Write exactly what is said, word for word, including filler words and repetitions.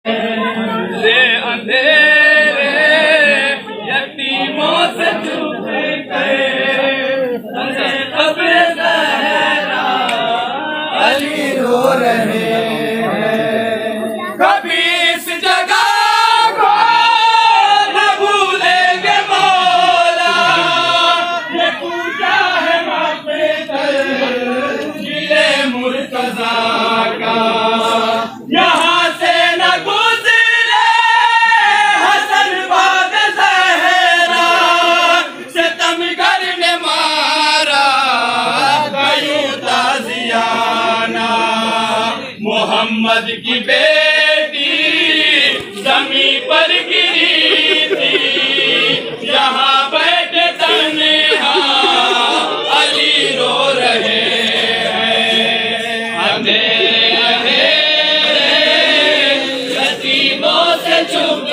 से अंधेरे यतीमों से चुप गए, कब्र ज़हरा अली रो रहे हैं। कभी इस जगह को न भूलेंगे मौला, ये पूजा है मापे जिले मुर्तजा का। यहाँ से न गुजरे हसन बाद ज़हरा, सितमगर ने मारा गयूं ताज़ियाना। मोहम्मद की बेटी ज़मीं पर गिरी थी, यहाँ बैठे तन्हा अली रो रहे हैं। अंधेरे अंधेरे यतीमों से चुप